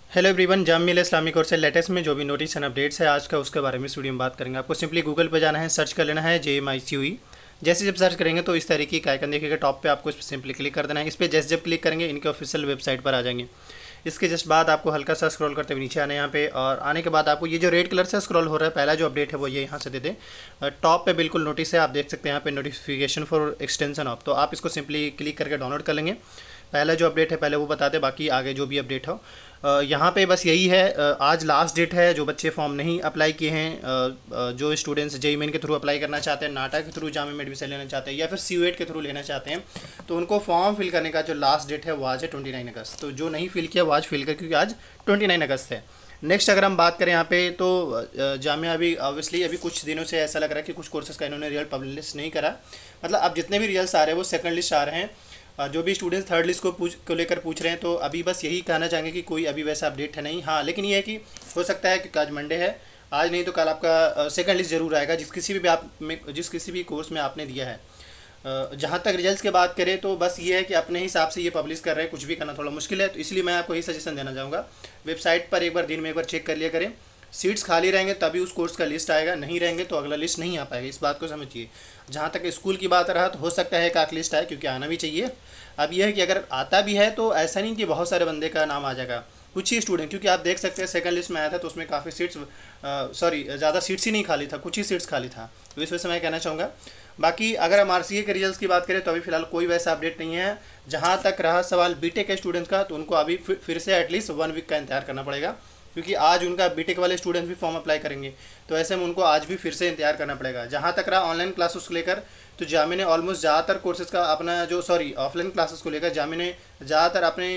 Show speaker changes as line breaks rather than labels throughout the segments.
Hello everyone, Jamia Islamic course से latest में जो भी नोटिस एंड अपडेट्स है आज का उसके बारे में इस वीडियो में बात करेंगे। आपको सिंपली गूगल पे जाना है, सर्च कर लेना है JMICUE। जैसे जब सर्च करेंगे तो इस तरीके का आइकन देखिएगा टॉप पे, आपको इस पर सिंपली क्लिक कर देना है। इस पर जैसे जब क्लिक करेंगे इनके ऑफिशियल वेबसाइट पर आ जाएंगे। इसके जस्ट बाद आपको हल्का सा स्क्रॉल करते हुए नीचे आना है यहाँ पे, और आने के बाद आपको ये जो रेड कलर से स्क्रॉल हो रहा है पहला जो अपडेट है वो ये यहाँ से दे दें। टॉप पे बिल्कुल नोटिस है, आप देख सकते हैं यहाँ पे नोटिफिकेशन फॉर एक्सटेंशन ऑफ, तो आप इसको सिंपली क्लिक करके डाउनलोड कर लेंगे। पहला जो अपडेट है पहले वो बता दें, बाकी आगे जो भी अपडेट हो। यहाँ पे बस यही है, आज लास्ट डेट है। जो बच्चे फॉर्म नहीं अप्लाई किए हैं, जो स्टूडेंट्स जेईई मेन के थ्रू अप्लाई करना चाहते हैं, नाटा के थ्रू जामिया में एडमिशन लेना चाहते हैं या फिर CUET के थ्रू लेना चाहते हैं, तो उनको फॉर्म फिल करने का जो लास्ट डेट है वो आज है 29 अगस्त। तो जो नहीं फिल किया वो आज फिल कर, क्योंकि आज 29 अगस्त है। नेक्स्ट अगर हम बात करें यहाँ पे तो जामिया अभी ऑब्वियसली अभी कुछ दिनों से ऐसा लग रहा है कि कुछ कोर्सेज़ का इन्होंने रिजल्ट पब्लिश नहीं करा। मतलब अब जितने भी रिजल्ट आ रहे हैं वो सेकंड लिस्ट आ रहे हैं। जो भी स्टूडेंट्स थर्ड लिस्ट को लेकर पूछ रहे हैं, तो अभी बस यही कहना चाहेंगे कि कोई अभी वैसा अपडेट है नहीं। हाँ, लेकिन ये है कि हो सकता है कि आज मंडे है, आज नहीं तो कल आपका सेकंड लिस्ट जरूर आएगा जिस किसी भी कोर्स में आपने दिया है। जहाँ तक रिजल्ट्स की बात करें तो बस ये है कि अपने हिसाब से ये पब्लिश कर रहे हैं, कुछ भी करना थोड़ा मुश्किल है। तो इसलिए मैं आपको यही सजेशन देना चाहूँगा, वेबसाइट पर एक बार दिन में एक बार चेक कर लिया करें। सीट्स खाली रहेंगे तभी उस कोर्स का लिस्ट आएगा, नहीं रहेंगे तो अगला लिस्ट नहीं आ पाएगा, इस बात को समझिए। जहाँ तक स्कूल की बात रहा तो हो सकता है एक आख लिस्ट आए, क्योंकि आना भी चाहिए। अब यह है कि अगर आता भी है तो ऐसा नहीं कि बहुत सारे बंदे का नाम आ जाएगा, कुछ ही स्टूडेंट, क्योंकि आप देख सकते हैं सेकंड लिस्ट में आया था तो उसमें काफ़ी सीट्स ज़्यादा सीट्स ही नहीं खाली था, कुछ ही सीट्स खाली था। तो इस वजह से मैं कहना चाहूँगा। बाकी अगर हम RCA के रिजल्ट्स की बात करें तो अभी फिलहाल कोई वैसा अपडेट नहीं है। जहाँ तक रहा सवाल बीटेक के स्टूडेंट्स का, तो उनको अभी फिर से एटलीस्ट 1 वीक का इंतजार करना पड़ेगा, क्योंकि आज उनका बीटेक वाले स्टूडेंट्स भी फॉर्म अप्लाई करेंगे, तो ऐसे में उनको आज भी फिर से इंतजार करना पड़ेगा। जहाँ तक रहा ऑनलाइन क्लासेस को लेकर, तो जामिया ने ऑलमोस्ट ज़्यादातर कोर्सेज़ का अपना ऑफलाइन क्लासेस को लेकर जामिया ने ज़्यादातर अपने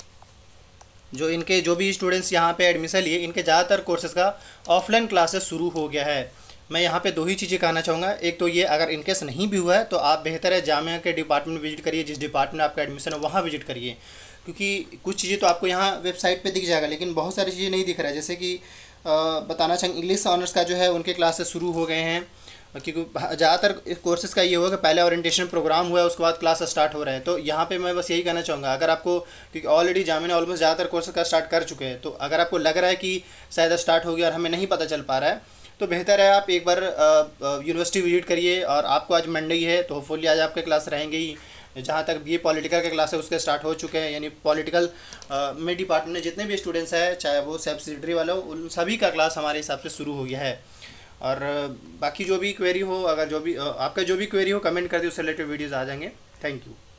जो भी स्टूडेंट्स यहाँ पे एडमिशन लिए, इनके ज़्यादातर कोर्सेज़ का ऑफलाइन क्लासेस शुरू हो गया है। मैं यहाँ पे दो ही चीज़ें कहना चाहूँगा। एक तो ये, अगर इनकेस नहीं भी हुआ है तो आप बेहतर है जामिया के डिपार्टमेंट विजिट करिए, जिस डिपार्टमेंट में आपका एडमिशन है वहाँ विजिट करिए, क्योंकि कुछ चीज़ें तो आपको यहाँ वेबसाइट पे दिख जाएगा लेकिन बहुत सारी चीज़ें नहीं दिख रहा है। जैसे कि बताना चाहेंगे इंग्लिश ऑनर्स का जो है उनके क्लासेस शुरू हो गए हैं, क्योंकि ज़्यादातर कोर्सेज़ का ये होगा कि पहले ओरिएंटेशन प्रोग्राम हुआ है उसके बाद क्लास स्टार्ट हो रहे हैं। तो यहाँ पे मैं बस यही कहना चाहूँगा, अगर आपको, क्योंकि ऑलरेडी जामिया ने ऑलमोस्ट ज़्यादातर कोर्सेज़ का स्टार्ट कर चुके हैं, तो अगर आपको लग रहा है कि शायद स्टार्ट हो गया और हमें नहीं पता चल पा रहा है, तो बेहतर है आप एक बार यूनिवर्सिटी विजिट करिए। और आपको आज मंडे ही है तो होपफुली आज आपके क्लास रहेंगे ही। जहाँ तक BA पॉलिटिकल के क्लास है उसके स्टार्ट हो चुके हैं, यानी पॉलिटिकल में डिपार्टमेंट में जितने भी स्टूडेंट्स हैं, चाहे वो सब्सिडरी वाला हो, उन सभी का क्लास हमारे हिसाब से शुरू हो गया है। और बाकी जो भी क्वेरी हो, अगर आपका जो भी क्वेरी हो कमेंट कर दिए, उससे रिलेटेड वीडियोज़ आ जाएंगे। Thank you.